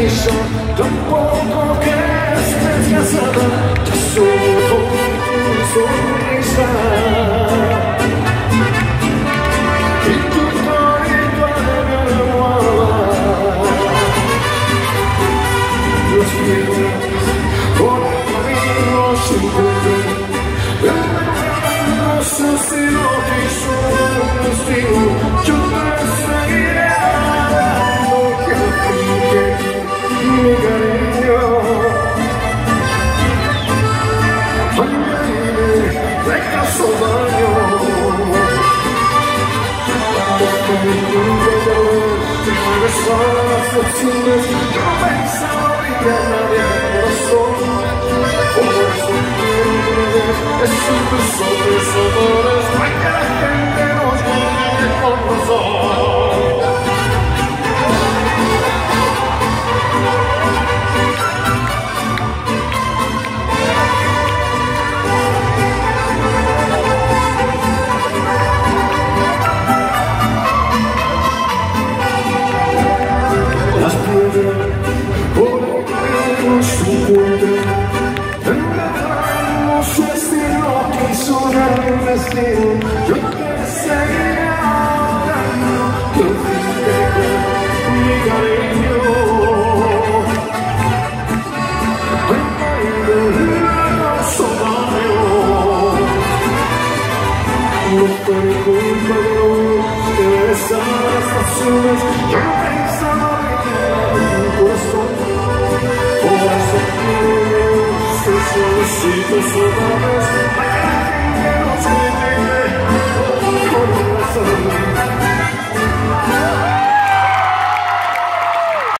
prisa, tampoco que estés casada, ya solo con tu sonrisa. Y tu carita de mi almohada, los pies por el camino sin volver. No sé si lo quiso el destino, yo te seguiré dando que mi cariño. Ay, baby, te caso daño, porque mi culpa ya ves, si mueves a las opciones, yo pensaba brillar nadie en mi corazón. Por eso es un beso de sabores para que la gente nos mire con razón. Las piedras por el camino se encuentran. Su destino quiso dar un destino, yo te seguiré adorando, que olvide mi cariño. Ay, baby, no daño, no fue mi culpa de esas pasiones, yo pensaba que era mi corazón, por eso quiero. Solicito su